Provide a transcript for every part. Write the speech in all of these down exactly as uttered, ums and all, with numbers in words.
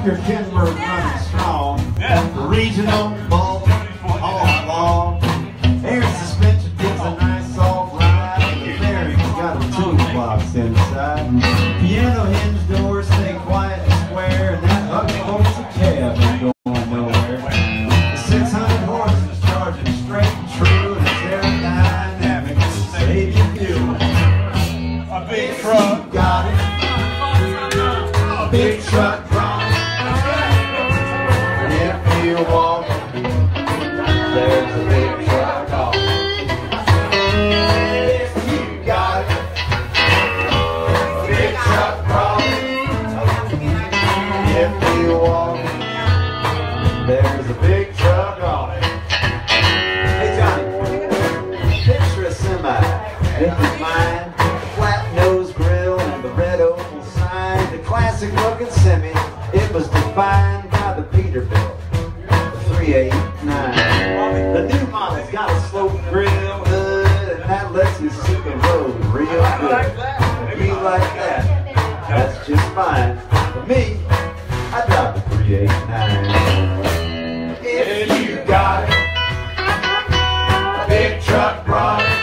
keep your timber running strong. The regional bulk all along. Air suspension gives a nice soft ride. The bearing's got a toolbox inside. Piano hinge doors stay quiet and square, and that ugly horse cab ain't going nowhere. The six hundred horses charging straight and true, and it's aerodynamic to save you fuel. A big truck got it. A big truck brought it. And if you walk, there's a big truck on it. If you got it, a big truck brought it. If you walk, there's a big truck on it. Hey Johnny, picture a semi. This is mine. Flat nose grill and the red oval sign. The classic looking semi. It was defined by the Peterbilt, the three eighty-nine. The new model's got a slope grill hood, and that lets you see the road real good. If you like that, that's just fine. For me, I drive the three eighty-nine. If you got it, a big truck brought it.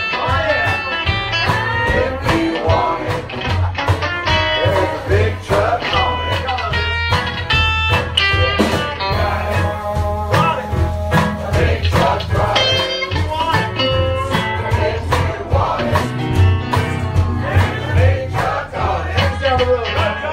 If you want it, there's a big truck on it. A big truck brought it. If you want it, there's a big truck on it. Next down the road.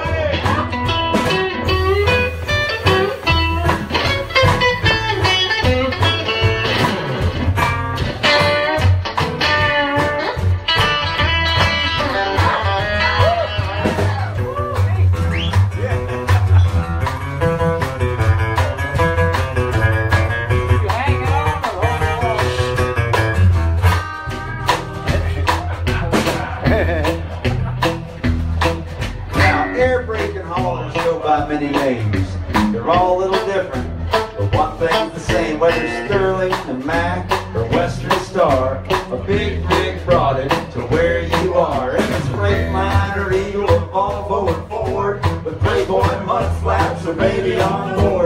Now, air brake and haulers go by many names. They're all a little different, but one thing's the same. Whether Sterling, the Mac, or Western Star, a big rig brought it to where you are. If it's Freightliner, Eagle, or Volvo, or Ford, with Playboy mud flaps or maybe on board.